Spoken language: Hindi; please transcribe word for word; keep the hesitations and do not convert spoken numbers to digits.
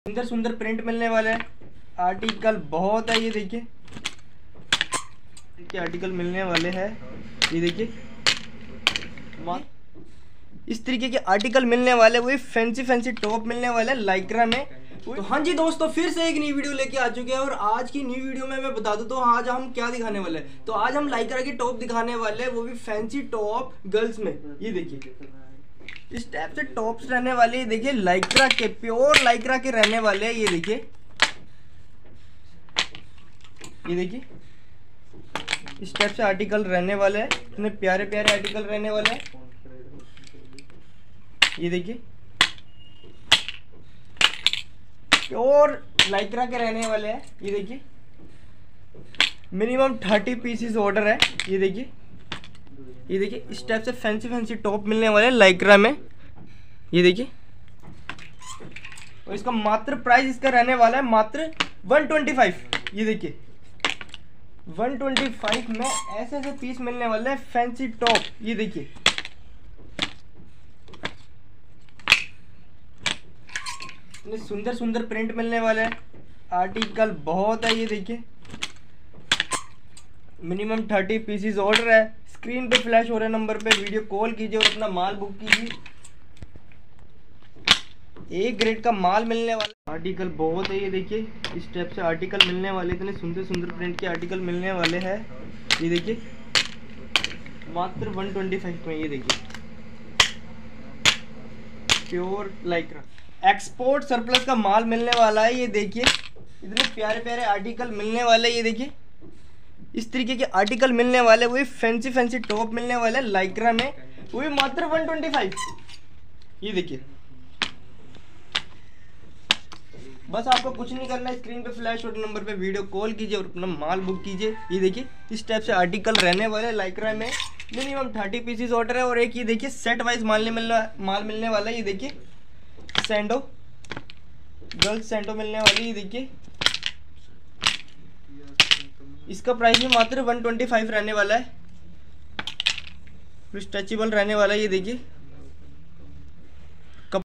सुंदर सुंदर प्रिंट मिलने वाले हैं। आर्टिकल बहुत है, ये देखिए देखिए आर्टिकल मिलने वाले हैं। ये देखिए इस तरीके के आर्टिकल मिलने वाले, वही फैंसी फैंसी टॉप मिलने वाले लाइक्रा में। तो हाँ जी दोस्तों, फिर से एक नई वीडियो लेके आ चुके हैं और आज की नई वीडियो में मैं बता दूं तो आज हम क्या दिखाने वाले हैं। तो आज हम लाइक्रा की टॉप दिखाने वाले हैं, वो भी फैंसी टॉप गर्ल्स में। ये देखिए इस टाइप से टॉप्स रहने वाले, ये देखिए लाइक्रा के, प्योर लाइक्रा के रहने वाले हैं। ये देखिए ये देखिए इस टाइप से आर्टिकल रहने वाले हैं, इतने प्यारे प्यारे आर्टिकल रहने वाले हैं। ये देखिए प्योर लाइक्रा के रहने वाले हैं। ये देखिए मिनिमम थर्टी पीसेस ऑर्डर है। ये देखिए ये देखिए इस टाइप से फैंसी फैंसी टॉप मिलने वाले हैं लाइक्रा में। ये देखिए और इसका मात्र प्राइस इसका रहने वाला है मात्र वन ट्वेंटी फाइव। ये देखिए वन ट्वेंटी फाइव में ऐसे ऐसे पीस मिलने वाले हैं फैंसी टॉप। ये देखिए इतने सुंदर सुंदर प्रिंट मिलने वाले हैं। आर्टिकल बहुत है। ये देखिए मिनिमम थर्टी पीसीज ऑर्डर है। स्क्रीन पे फ्लैश हो रहे नंबर पे वीडियो कॉल कीजिए और अपना माल बुक कीजिए। एक ग्रेड का माल मिलने वाला। आर्टिकल बहुत है। ये देखिए इस टाइप से आर्टिकल मिलने वाले, इतने सुंदर सुंदर प्रिंट के आर्टिकल मिलने वाले हैं। ये देखिए मात्र वन ट्वेंटी फाइव में। ये देखिए प्योर लाइक्रा एक्सपोर्ट सरप्लस का माल मिलने वाला है। ये देखिए इतने प्यारे प्यारे आर्टिकल मिलने वाले। ये देखिए इस तरीके के आर्टिकल मिलने वाले, वही फैंसी फैंसी टॉप मिलने वाले लाइक्रा में, वही मात्र वन ट्वेंटी फाइव। ये देखिए बस आपको कुछ नहीं करना है, स्क्रीन पे फ्लैश होने नंबर पे वीडियो कॉल कीजिए और अपना माल बुक कीजिए। ये देखिए इस टाइप से आर्टिकल रहने वाले लाइक्रा में। मिनिमम थर्टी पीसेस ऑर्डर है और एक ये देखिए सेट वाइज माल मिलने माल मिलने वाला है। ये देखिए सैंडो गर्ल्स सैंडो मिलने वाली। ये देखिए इसका प्राइस भी मात्र वन ट्वेंटी फाइव रहने वाला है, स्ट्रेचेबल रहने वाला है। ये देखिए